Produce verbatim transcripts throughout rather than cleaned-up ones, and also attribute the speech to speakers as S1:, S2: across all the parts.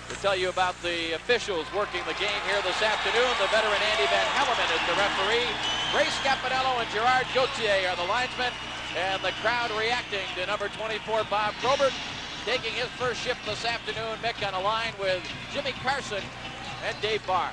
S1: To tell you about the officials working the game here this afternoon, the veteran Andy Van Helleman is the referee. Ray Scapanello and Gerard Gauthier are the linesmen, and the crowd reacting to number twenty-four, Bob Probert, taking his first shift this afternoon. Mick on a line with Jimmy Carson and Dave Barr.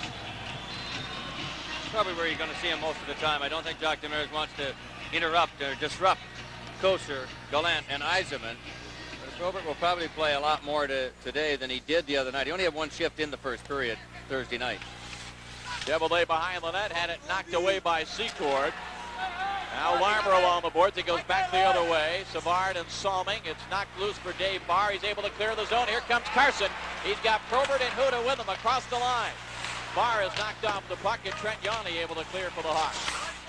S2: Probably where you're going to see him most of the time. I don't think Jacques Demers wants to interrupt or disrupt Kocur, Gallant, and Yzerman. Probert will probably play a lot more to, today than he did the other night. He only had one shift in the first period Thursday night.
S1: Chevrolet behind the net, had it knocked away by Secord. Now Larmer along the boards. It goes back the other way. Savard and Salming. It's knocked loose for Dave Barr. He's able to clear the zone. Here comes Carson. He's got Probert and Huda with him across the line. Barr has knocked off the puck, and Trent Yawney able to clear for the Hawks.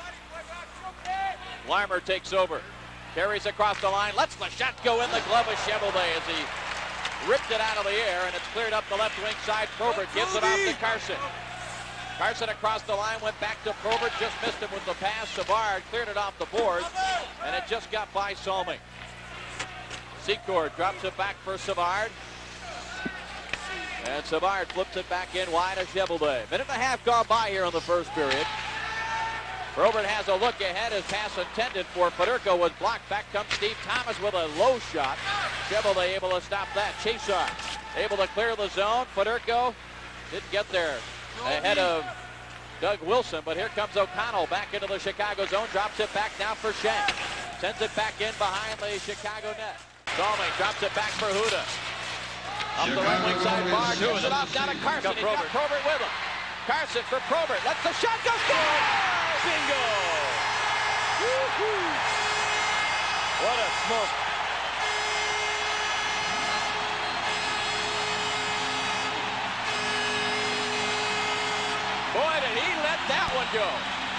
S1: Larmer takes over. Carries across the line, lets the shot go in the glove of Chevrolet as he ripped it out of the air, and it's cleared up the left wing side. Probert gives it off to Carson. Carson across the line, went back to Probert, just missed him with the pass. Savard cleared it off the boards, and it just got by Salming. Secord drops it back for Savard. And Savard flips it back in wide to Chevrolet. Minute and a half gone by here in the first period. Probert has a look ahead. His pass intended for Federico was blocked. Back comes Steve Thomas with a low shot. Chevrolet able to stop that. Chasar able to clear the zone. Federico didn't get there ahead of Doug Wilson, but here comes O'Connell back into the Chicago zone. Drops it back now for Schenk. Sends it back in behind the Chicago net. Salming drops it back for Huda. Up the right wing side, Barr gives it off down to Carson. He's got Probert with him. Carson for Probert. Lets the shot go. Score! Bingo! Woo-hoo. What a smoke. Boy, did he let that one go.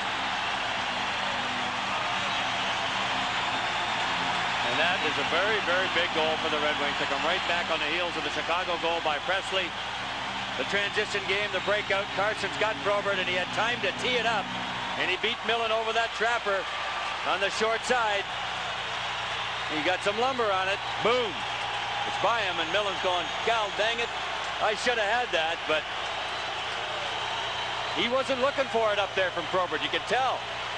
S3: And that is a very, very big goal for the Red Wings to come right back on the heels of the Chicago goal by Presley. The transition game, the breakout. Carson's got Probert, and he had time to tee it up. And he beat Millen over that trapper on the short side. He got some lumber on it. Boom. It's by him, and Millen's going, God dang it. I should have had that, but he wasn't looking for it up there from Probert. You can tell.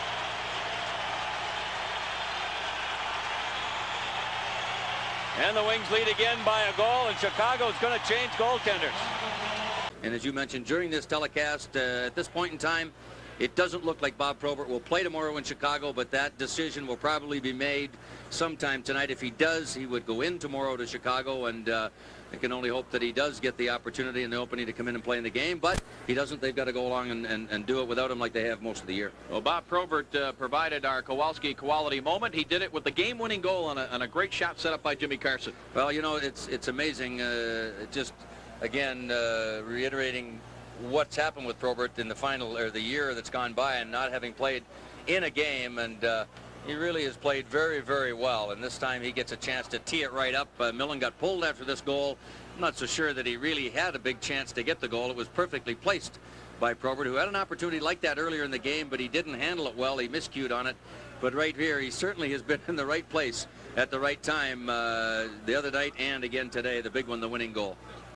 S3: And the Wings lead again by a goal, and Chicago's going to change goaltenders.
S2: And as you mentioned during this telecast, uh, at this point in time, it doesn't look like Bob Probert will play tomorrow in Chicago, but that decision will probably be made sometime tonight. If he does, he would go in tomorrow to Chicago, and uh, I can only hope that he does get the opportunity and the opening to come in and play in the game. But he doesn't. They've got to go along and, and, and do it without him like they have most of the year.
S1: Well, Bob Probert uh, provided our Kowalski quality moment. He did it with the game-winning goal on a, on a great shot set up by Jimmy Carson.
S2: Well, you know, it's, it's amazing. Uh, just, again, uh, reiterating what's happened with Probert in the final or the year that's gone by, and not having played in a game, and uh, he really has played very, very well, and this time he gets a chance to tee it right up. uh, Millen got pulled after this goal. I'm not so sure that he really had a big chance to get the goal. It was perfectly placed by Probert, who had an opportunity like that earlier in the game, but he didn't handle it well. He miscued on it, but right here he certainly has been in the right place at the right time uh, the other night, and again today, the big one, the winning goal.